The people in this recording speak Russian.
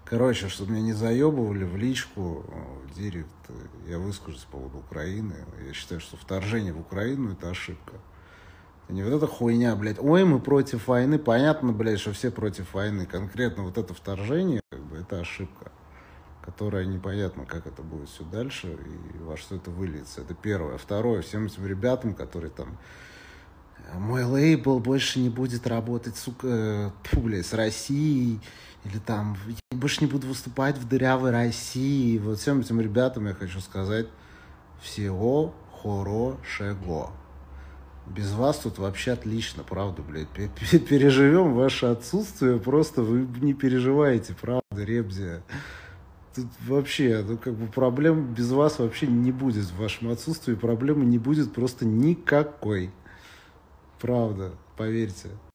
Короче, чтобы меня не заебывали в личку, в директ, я выскажусь по поводу Украины. Я считаю, что вторжение в Украину — это ошибка. Это не вот эта хуйня, блядь. Ой, мы против войны. Понятно, блядь, что все против войны. Конкретно вот это вторжение, как бы, это ошибка, которая непонятно, как это будет все дальше и во что это выльется. Это первое. Второе, всем этим ребятам, которые там: мой лейбл больше не будет работать, сука, блядь, с Россией, или там, я больше не буду выступать в дырявой России. Вот всем этим ребятам я хочу сказать: всего хорошего. Без вас тут вообще отлично, правда, блядь. Переживем ваше отсутствие, просто вы не переживаете, правда, Ребзя. Тут вообще, ну, как бы проблем без вас вообще не будет. В вашем отсутствии проблемы не будет просто никакой. Правда, поверьте.